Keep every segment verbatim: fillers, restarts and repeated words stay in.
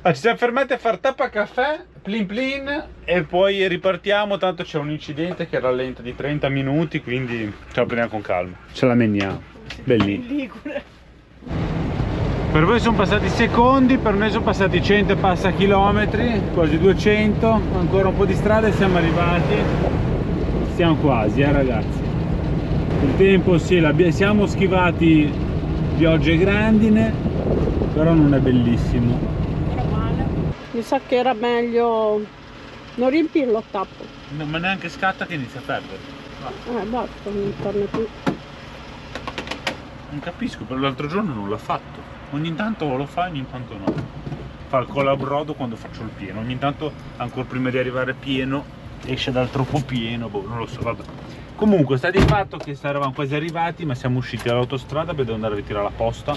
Ah, ci siamo fermati a far tappa caffè, plin plin, e poi ripartiamo, tanto c'è un incidente che rallenta di trenta minuti, quindi ce la prendiamo con calma. Ce la meniamo. Bellissimo. Per voi sono passati secondi, per noi sono passati cento e passa chilometri, quasi duecento, ancora un po' di strada e siamo arrivati. Siamo quasi, eh ragazzi. Il tempo sì, siamo schivati piogge e grandine, però non è bellissimo. Mi sa che era meglio non riempirlo a tappo. No, ma neanche scatta che inizia a perdere. Eh basta, non torna più. Non capisco, per l'altro giorno non l'ha fatto. Ogni tanto lo fa, ogni tanto no. Fa il colabrodo quando faccio il pieno. Ogni tanto, ancora prima di arrivare pieno, esce dal troppo pieno, boh, non lo so, vabbè. Comunque sta di fatto che eravamo quasi arrivati, ma siamo usciti dall'autostrada per andare a ritirare la posta.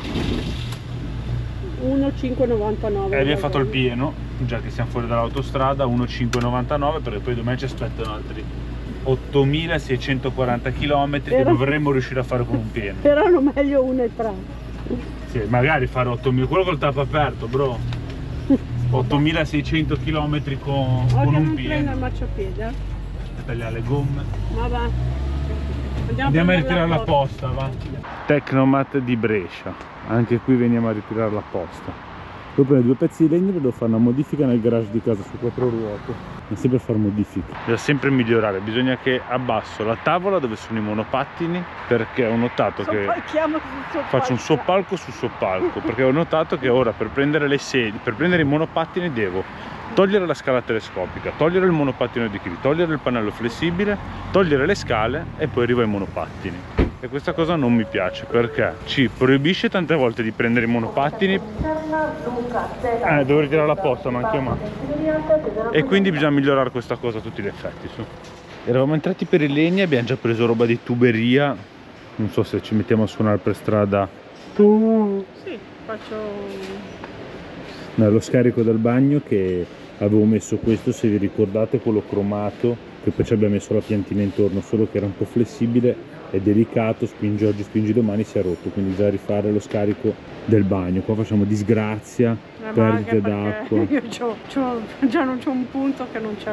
uno virgola cinque novantanove. E abbiamo fatto il pieno, già che siamo fuori dall'autostrada, uno virgola cinque novantanove, perché poi domani ci aspettano altri ottomilaseicentoquaranta chilometri che dovremmo riuscire a fare con un pieno. Erano meglio uno e tre. Sì, magari fare ottomila, quello col tappo aperto, bro. ottomilaseicento chilometri con, con un pieno. Prendo il marciapiede, eh? Tagliare le gomme. Ma va. Andiamo, Andiamo a ritirare la la posta, va. Tecnomat di Brescia. Anche qui veniamo a ritirare la posta. Devo prendere due pezzi di legno e devo fare una modifica nel garage di casa su quattro ruote. Ma sempre fare modifiche. Bisogna sempre migliorare. Bisogna che abbasso la tavola dove sono i monopattini, perché ho notato che faccio un soppalco su soppalco. Perché ho notato che ora per prendere le sedie, per prendere i monopattini devo togliere la scala telescopica, togliere il monopattino di Cree, togliere il pannello flessibile, togliere le scale e poi arrivo ai monopattini. E questa cosa non mi piace perché ci proibisce tante volte di prendere i monopattini. Eh, devo ritirare la posta, ma anche io. E quindi bisogna migliorare questa cosa a tutti gli effetti. Su. Eravamo entrati per i legni, abbiamo già preso roba di tuberia. Non so se ci mettiamo a suonare per strada. Sì, faccio... No, lo scarico del bagno che avevo messo questo, se vi ricordate, quello cromato, che poi ci abbiamo messo la piantina intorno, solo che era un po' flessibile, è delicato, spingi oggi, spingi domani, si è rotto, quindi bisogna rifare lo scarico del bagno. Qua facciamo disgrazia, eh, perdite d'acqua. Io c'ho, c'ho, già non c'ho un punto che non c'è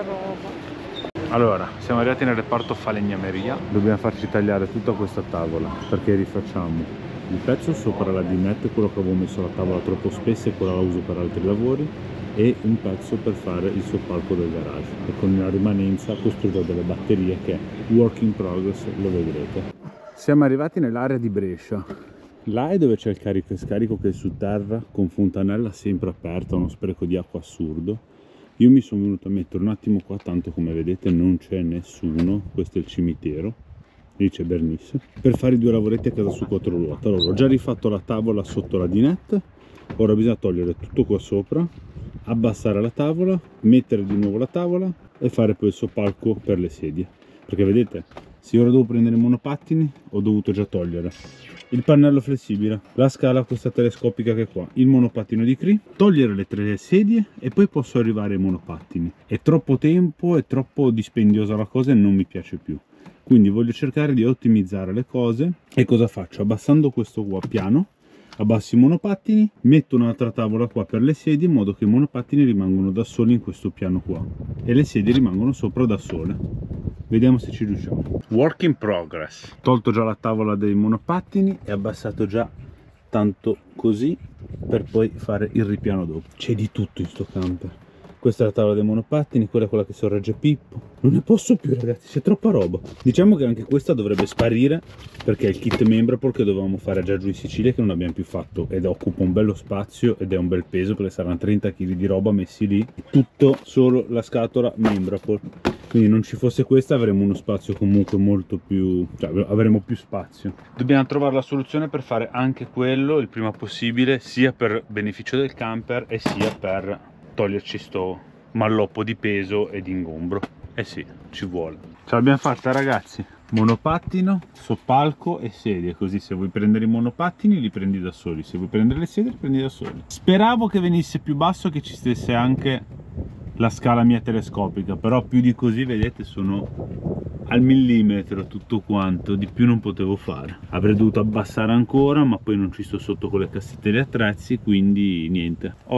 roba. Allora, siamo arrivati nel reparto falegnameria, dobbiamo farci tagliare tutta questa tavola, perché rifacciamo il pezzo sopra la dinette, quello che avevo messo la tavola troppo spessa e quella la uso per altri lavori, e un pezzo per fare il soppalco del garage, e con una rimanenza costruito delle batterie che è work in progress, lo vedrete. Siamo arrivati nell'area di Brescia, là è dove c'è il carico e scarico che è su terra, con fontanella sempre aperta, uno spreco di acqua assurdo. Io mi sono venuto a mettere un attimo qua, tanto come vedete non c'è nessuno, questo è il cimitero, lì c'è Bernice, per fare i due lavoretti a casa su quattro ruote. Allora, ho già rifatto la tavola sotto la dinette, ora bisogna togliere tutto qua sopra, abbassare la tavola, mettere di nuovo la tavola e fare poi il soppalco per le sedie, perché vedete, se ora devo prendere i monopattini ho dovuto già togliere il pannello flessibile, la scala questa telescopica che è qua, il monopattino di Cree, togliere le tre sedie e poi posso arrivare ai monopattini. È troppo tempo, è troppo dispendiosa la cosa e non mi piace più. Quindi voglio cercare di ottimizzare le cose. E cosa faccio? Abbassando questo qua piano, abbasso i monopattini, metto un'altra tavola qua per le sedie in modo che i monopattini rimangono da soli in questo piano qua e le sedie rimangono sopra da sole. Vediamo se ci riusciamo. Work in progress. Tolto già la tavola dei monopattini e abbassato già tanto così per poi fare il ripiano dopo. C'è di tutto in sto camper. Questa è la tavola dei monopattini, quella è quella che sorregge Pippo. Non ne posso più, ragazzi, c'è troppa roba. Diciamo che anche questa dovrebbe sparire, perché è il kit Membrapol che dovevamo fare già giù in Sicilia, che non abbiamo più fatto, ed occupa un bello spazio ed è un bel peso, perché saranno trenta chili di roba messi lì. Tutto solo la scatola Membrapol. Quindi non ci fosse questa avremo uno spazio comunque molto più, cioè avremo più spazio. Dobbiamo trovare la soluzione per fare anche quello il prima possibile, sia per beneficio del camper e sia per toglierci sto malloppo di peso e di ingombro. Eh sì, ci vuole. Ce l'abbiamo fatta, ragazzi. Monopattino, soppalco e sedie, così se vuoi prendere i monopattini li prendi da soli, se vuoi prendere le sedie li prendi da soli. Speravo che venisse più basso, che ci stesse anche la scala mia telescopica, però più di così, vedete, sono al millimetro tutto quanto, di più non potevo fare. Avrei dovuto abbassare ancora, ma poi non ci sto sotto con le cassette di attrezzi, quindi niente. Ora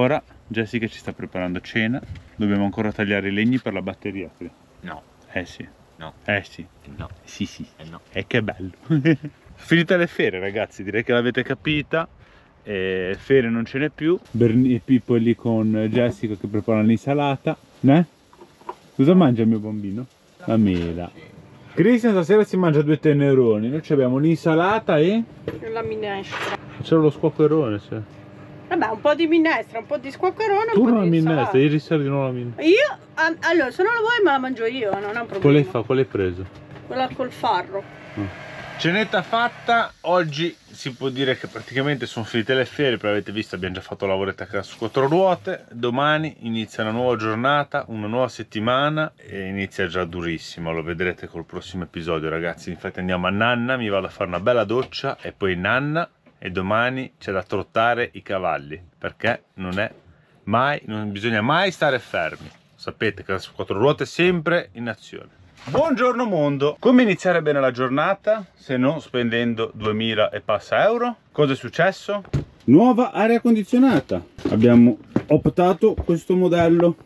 Jessica ci sta preparando cena. Dobbiamo ancora tagliare i legni per la batteria. No. Eh sì. No. Eh sì. No. Sì sì. Eh no. E che bello. Finite le ferie ragazzi, direi che l'avete capita. E ferie non ce n'è più. Berni e Pippo è lì con Jessica che prepara l'insalata. Eh? Cosa mangia il mio bambino? La mela. Cristian stasera si mangia due teneroni. Noi abbiamo l'insalata e... La minestra. c'è lo squacquerone, cioè. Vabbè, un po' di minestra, un po' di squacquerone, Tu un po' non la di minestra, insalata. ieri sera di nuovo la minestra. Io, ah, allora, se non la vuoi me la mangio io, non è un problema. Qual hai, fa? Qual hai preso? Quella col farro. Ah. Cenetta fatta, oggi si può dire che praticamente sono finite le ferie, però avete visto abbiamo già fatto lavoretto a casa su quattro ruote. Domani inizia una nuova giornata, una nuova settimana e inizia già durissimo, lo vedrete col prossimo episodio ragazzi. Infatti andiamo a Nanna, mi vado a fare una bella doccia e poi Nanna e domani c'è da trottare i cavalli perché non è mai, non bisogna mai stare fermi, sapete che su quattro ruote è sempre in azione. Buongiorno mondo! Come iniziare bene la giornata se non spendendo duemila e passa euro? Cosa è successo? Nuova aria condizionata. Abbiamo optato questo modello.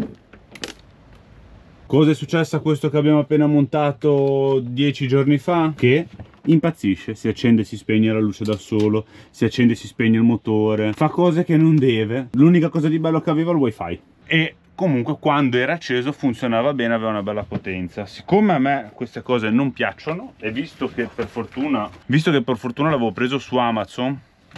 Cosa è successo a questo che abbiamo appena montato dieci giorni fa? Che impazzisce, si accende e si spegne la luce da solo, si accende e si spegne il motore, fa cose che non deve. L'unica cosa di bello che aveva è il wifi. E comunque quando era acceso funzionava bene, aveva una bella potenza. Siccome a me queste cose non piacciono e visto che per fortuna visto che per fortuna l'avevo preso su Amazon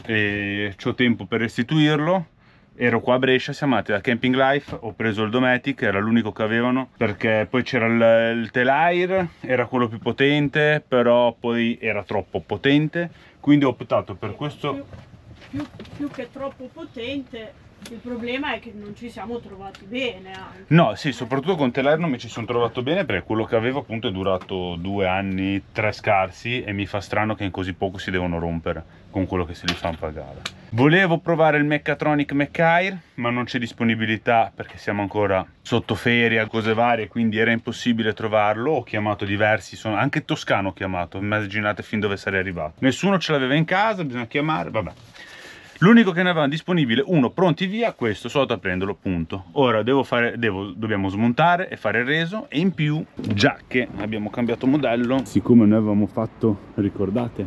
e c'ho tempo per restituirlo, ero qua a Brescia, siamo andati da Camping Life, ho preso il Dometic, era l'unico che avevano perché poi c'era il, il Telair, era quello più potente però poi era troppo potente, quindi ho optato per questo. Più, più, più che troppo potente. Il problema è che non ci siamo trovati bene anche. No, sì, soprattutto con Telair non mi ci sono trovato bene perché quello che avevo appunto è durato due anni, tre scarsi e mi fa strano che in così poco si devono rompere con quello che se li fanno pagare. Volevo provare il Mechatronic Mechair, ma non c'è disponibilità perché siamo ancora sotto ferie, cose varie, quindi era impossibile trovarlo. Ho chiamato diversi, sono... anche Toscano ho chiamato, immaginate fin dove sarei arrivato. Nessuno ce l'aveva in casa, bisogna chiamare, vabbè. L'unico che ne avevano disponibile, uno pronti via, questo, sono andato a prenderlo, punto. Ora devo fare, devo, dobbiamo smontare e fare il reso e in più, già che abbiamo cambiato modello, siccome noi avevamo fatto, ricordate?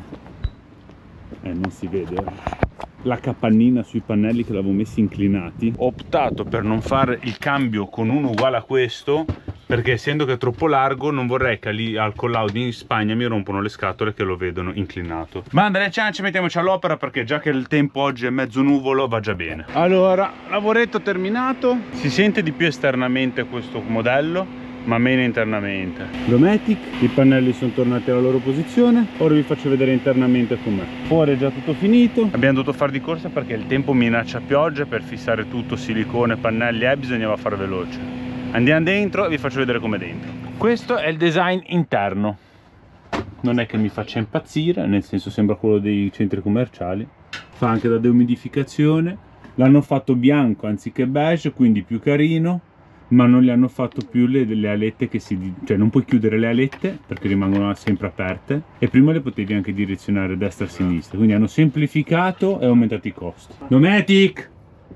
Eh, non si vede, eh. La capannina sui pannelli che l'avevo messi inclinati, ho optato per non fare il cambio con uno uguale a questo, perché essendo che è troppo largo non vorrei che lì al collaudo in Spagna mi rompono le scatole che lo vedono inclinato. Banda le ciance, mettiamoci all'opera perché già che il tempo oggi è mezzo nuvolo va già bene. Allora, lavoretto terminato, si sente di più esternamente questo modello ma meno internamente. Dometic, i pannelli sono tornati alla loro posizione, ora vi faccio vedere internamente com'è. Fuori è già tutto finito, abbiamo dovuto fare di corsa perché il tempo minaccia pioggia, per fissare tutto silicone, pannelli e eh, bisognava fare veloce. Andiamo dentro e vi faccio vedere com'è dentro. Questo è il design interno, non è che mi faccia impazzire, nel senso sembra quello dei centri commerciali, fa anche da deumidificazione, l'hanno fatto bianco anziché beige, quindi più carino, ma non gli hanno fatto più le, le alette che si... cioè non puoi chiudere le alette perché rimangono sempre aperte e prima le potevi anche direzionare a destra e a sinistra, quindi hanno semplificato e aumentato i costi. Dometic!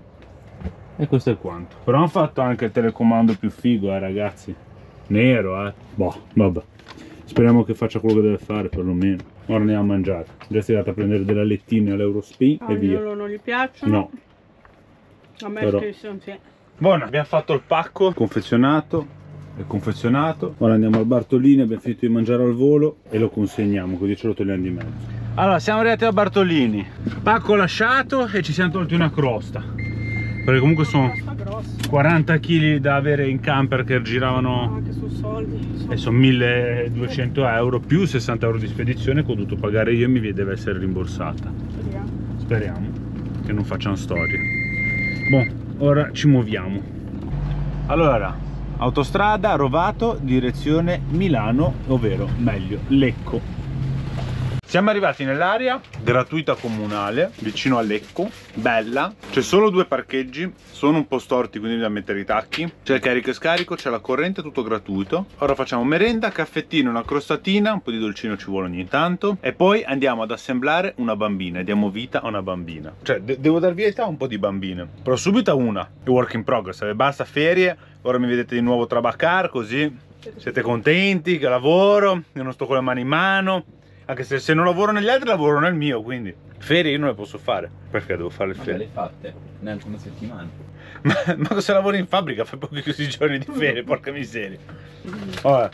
E questo è quanto. Però hanno fatto anche il telecomando più figo, eh ragazzi. Nero, eh. Boh, vabbè. Speriamo che faccia quello che deve fare, perlomeno. Ora andiamo a mangiare. Già si è andata a prendere delle alettine all'Eurospin Ah, e via. non gli piacciono? No. A me Però... sono sì. Buono, abbiamo fatto il pacco, confezionato e confezionato. Ora andiamo al Bartolini, abbiamo finito di mangiare al volo e lo consegniamo, così ce lo togliamo di mezzo. Allora, siamo arrivati al Bartolini. Pacco lasciato e ci siamo tolti una crosta. Perché comunque sono quaranta chili da avere in camper che giravano, anche su soldi, e sono milleduecento euro più sessanta euro di spedizione che ho dovuto pagare io e mi deve essere rimborsata. Speriamo. Speriamo che non facciano storie. Boh, ora ci muoviamo. Allora, autostrada Rovato, direzione Milano, ovvero meglio Lecco. Siamo arrivati nell'area gratuita comunale, vicino a Lecco, bella. C'è solo due parcheggi, sono un po' storti, quindi bisogna mettere i tacchi. C'è il carico e scarico, c'è la corrente, tutto gratuito. Ora facciamo merenda, caffettino, una crostatina, un po' di dolcino ci vuole ogni tanto. E poi andiamo ad assemblare una bambina e diamo vita a una bambina. Cioè, de devo dar vita a un po' di bambine. Però subito a una, è work in progress, basta ferie, ora mi vedete di nuovo trabaccare, così siete contenti che lavoro, io non sto con le mani in mano. Anche se, se non lavoro negli altri, lavoro nel mio, quindi ferie io non le posso fare. Perché devo fare le ferie? Ma le fatte? Neanche una settimana. Ma, ma se lavori in fabbrica fai pochi questi giorni di ferie, porca miseria. Vabbè.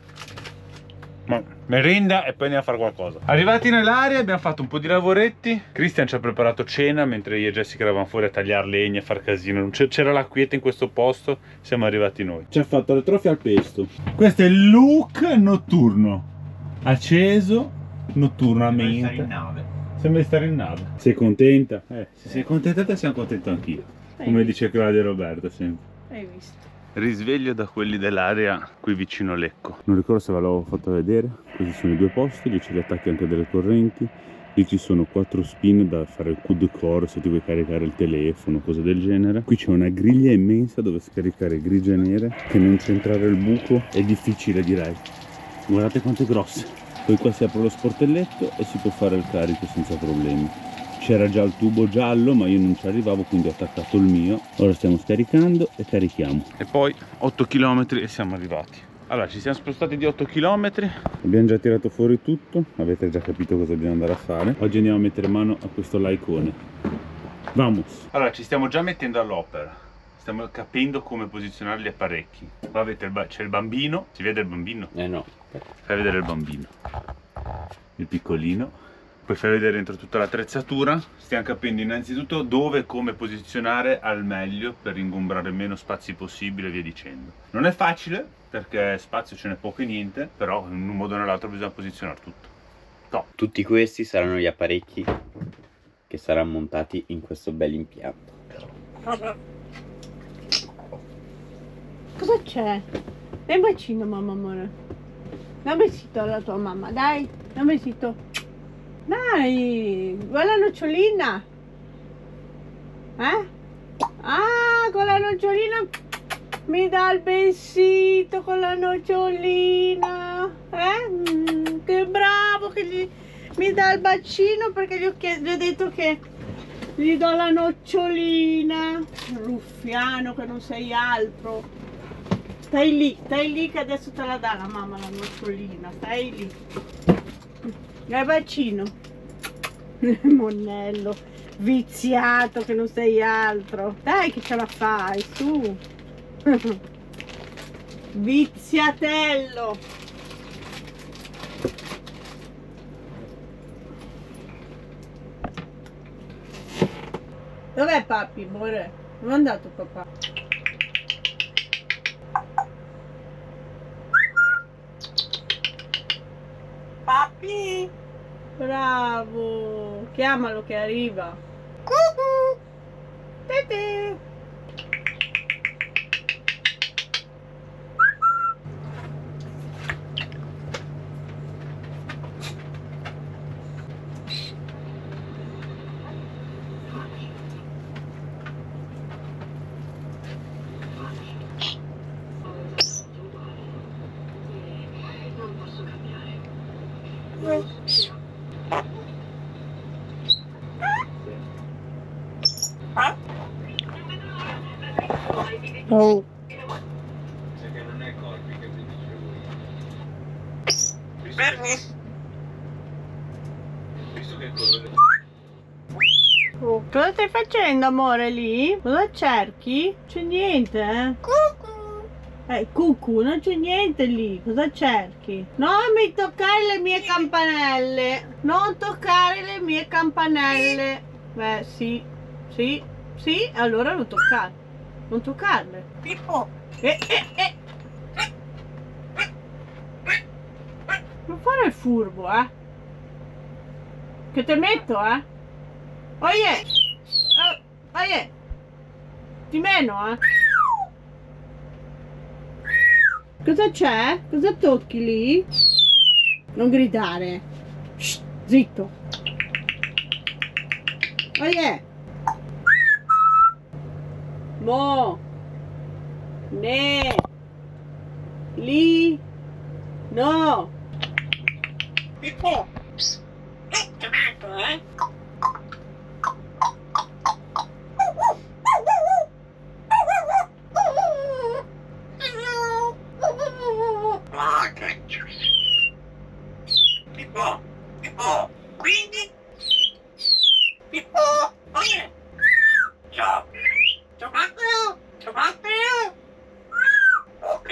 Ma merenda e poi andiamo a fare qualcosa. Arrivati nell'area abbiamo fatto un po' di lavoretti. Christian ci ha preparato cena mentre io e Jessica eravamo fuori a tagliare legna, a far casino. C'era la quiete in questo posto, siamo arrivati noi. Ci ha fatto le trofie al pesto. Questo è il look notturno. Acceso. Notturamente. Sembra di stare in nave. Sembra di stare in nave. Sei contenta? Eh, se sei contenta te, siamo contento anch'io. Come dice Claudia Roberta sempre. Hai visto? Risveglio da quelli dell'area qui vicino a Lecco. Non ricordo se ve l'avevo fatto vedere. Questi sono i due posti, lì c'è gli attacchi anche delle correnti. Lì ci sono quattro spin da fare il Q D core se ti vuoi caricare il telefono, cose del genere. Qui c'è una griglia immensa dove scaricare grigie nere, che non centrare il buco è difficile, direi. Guardate quanto è grossa. Poi qua si apre lo sportelletto e si può fare il carico senza problemi. C'era già il tubo giallo ma io non ci arrivavo, quindi ho attaccato il mio. Ora stiamo scaricando e carichiamo. E poi otto chilometri e siamo arrivati. Allora ci siamo spostati di otto chilometri. Abbiamo già tirato fuori tutto. Avete già capito cosa dobbiamo andare a fare. Oggi andiamo a mettere mano a questo laicone. Vamos! Allora ci stiamo già mettendo all'opera. Stiamo capendo come posizionare gli apparecchi. Qua avete il c'è il bambino. Si vede il bambino? Eh no. Fai vedere il bambino. Il piccolino. Poi fai vedere dentro tutta l'attrezzatura. Stiamo capendo innanzitutto dove e come posizionare al meglio per ingombrare meno spazi possibile e via dicendo. Non è facile perché spazio ce n'è poco e niente, però in un modo o nell'altro bisogna posizionare tutto. Top. Tutti questi saranno gli apparecchi che saranno montati in questo bel impianto. Cosa c'è? Dai un bacino, mamma amore. Dai un besito alla tua mamma, dai. Dai un besito. Dai, guarda la nocciolina. Eh? Ah, con la nocciolina mi dà il besito con la nocciolina. Eh? Mm, che bravo che gli, mi dà il bacino perché gli ho, gli ho detto che gli do la nocciolina. Ruffiano che non sei altro. Stai lì, stai lì che adesso te la dà la mamma la nocciolina, stai lì. Dai bacino. Monnello, viziato che non sei altro. Dai che ce la fai, su. Viziatello. Dov'è papi, amore? Dove è andato papà? Papi! Bravo! Chiamalo che arriva! Cucù! Tete! Oh. Perché non è colpi che vi dicevo io. Visto, Visto che colore. oh, cosa stai facendo amore lì? Cosa cerchi? C'è niente eh? Cucù. Eh cucù, non c'è niente lì. Cosa cerchi? Non mi toccare le mie campanelle. Non toccare le mie campanelle. Beh sì, sì, sì, allora non toccare. Non toccarle. Pippo. Eh, eh, eh. Non fare il furbo, eh. Che te metto, eh. Oye. Oh, oye. Di meno, eh. Cosa c'è? Cosa tocchi lì? Non gridare. Shh. Zitto. Oh yeah. Mo. Ne. Li. No. Pippo. Eh, tomato, eh. Pippo, Pippo, quindi Pippo, oh yeah. Ciao, tomato, tomato. Ok.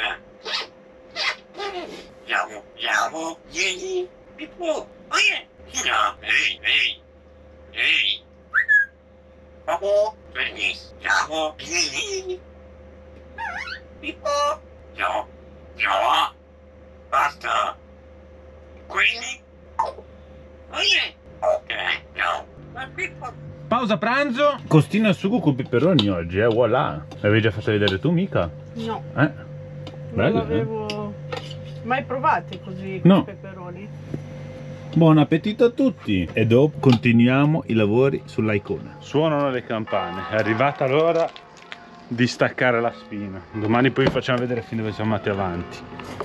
Ciao, ciao, vieni, Pippo, oh yeah. Ciao, ehi, ehi, ehi. Pippo, vieni, ciao, vieni. Pippo, ciao, ciao, basta. Quindi, oh yeah. Ok, ciao. Ma Pippo. Pausa pranzo. Costino al sugo con peperoni oggi, eh, voilà. L'avevi già fatto vedere tu, mica? No. Eh? Non Bello, l'avevo mai provate così No. con i peperoni. Buon appetito a tutti! E dopo continuiamo i lavori sull'Icona. Suonano le campane, è arrivata l'ora di staccare la spina. Domani poi vi facciamo vedere fin dove siamo andati avanti.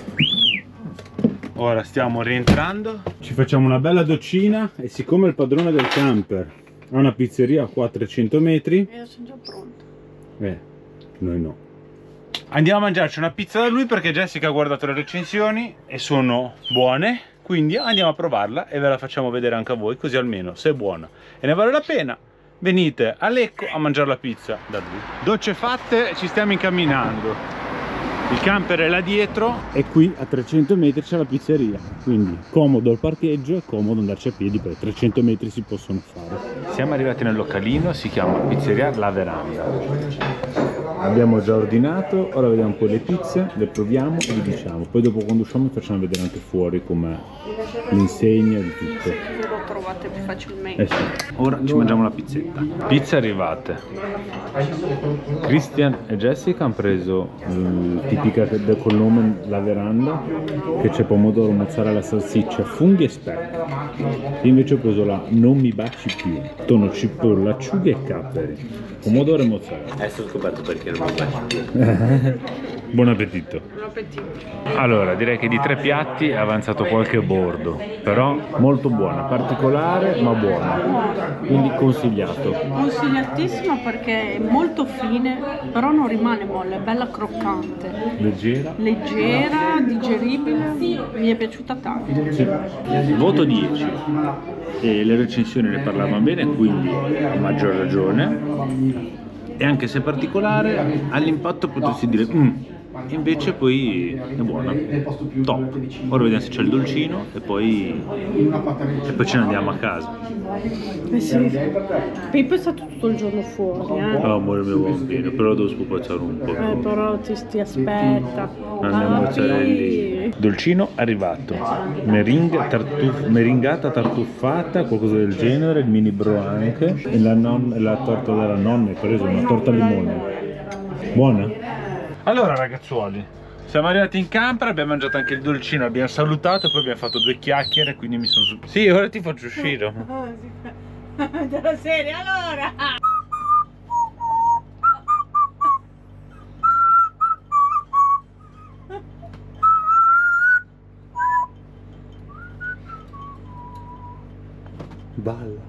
Ora stiamo rientrando, ci facciamo una bella doccina e siccome il padrone del camper ha una pizzeria qua a trecento metri, Io sono già pronta. eh, noi no. Andiamo a mangiarci una pizza da lui perché Jessica ha guardato le recensioni e sono buone, quindi andiamo a provarla e ve la facciamo vedere anche a voi, così almeno se è buona e ne vale la pena venite a Lecco a mangiare la pizza da lui. Docce fatte, ci stiamo incamminando. Il camper è là dietro e qui a trecento metri c'è la pizzeria, quindi comodo il parcheggio e comodo andarci a piedi perché trecento metri si possono fare. Siamo arrivati nel localino, si chiama Pizzeria La Veranda. Abbiamo già ordinato, ora vediamo poi le pizze, le proviamo e vi diciamo. Poi dopo quando usciamo vi facciamo vedere anche fuori com'è l'insegna di tutto. Lo trovate più facilmente. Eh sì. Ora ci mangiamo la pizzetta. Pizze arrivate. Christian e Jessica hanno preso il tipica col nome La Veranda, che c'è pomodoro, mozzarella, salsiccia, funghi e speck. Io invece ho preso la Non mi baci più, tonno, cipolla, acciughe e capperi, pomodoro e mozzarella. Adesso ho scoperto perché non mi piace. Buon appetito. Buon appetito. Allora, direi che di tre piatti è avanzato qualche bordo, però molto buona, particolare ma buona, quindi consigliato. Consigliatissima perché è molto fine, però non rimane molle, è bella croccante, Leggera. leggera, digeribile, mi è piaciuta tanto. Sì. Voto dieci. E le recensioni ne parlavano bene, quindi a maggior ragione. E anche se particolare, all'impatto potresti dire mm, invece poi è buona, top. Ora vediamo se c'è il dolcino e poi e poi ce ne andiamo a casa. Eh sì, Pippo è stato tutto il giorno fuori, eh. Oh, amore mio bambino, però devo spupazzare un po'. Eh, però ti, ti aspetta. Andiamo a mozzarelli. Dolcino arrivato, meringa, tartuf, meringata tartuffata, qualcosa del genere, il mini bro anche, e la, non, la torta della nonna, hai preso una torta al limone. Buona? Allora ragazzuoli, siamo arrivati in camper, abbiamo mangiato anche il dolcino, abbiamo salutato e poi abbiamo fatto due chiacchiere, quindi mi sono su... Sì, ora ti faccio uscire. Della serie, allora! Balla.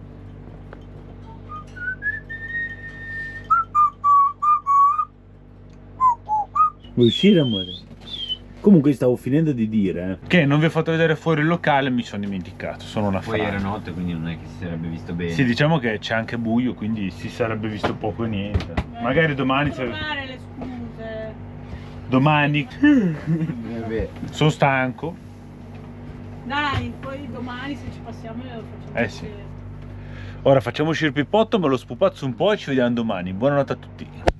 Vuoi uscire, amore? Comunque stavo finendo di dire eh, che non vi ho fatto vedere fuori il locale, mi sono dimenticato, sono una Poi frana. era notte, quindi non è che si sarebbe visto bene. Sì, diciamo che c'è anche buio, quindi si sarebbe visto poco e niente. Magari domani se... Fare le scuse. Domani Vabbè. sono stanco. Dai, poi domani se ci passiamo lo facciamo. Eh sì. vedere. Ora facciamo uscire il pippotto, me lo spupazzo un po' e ci vediamo domani. Buonanotte a tutti.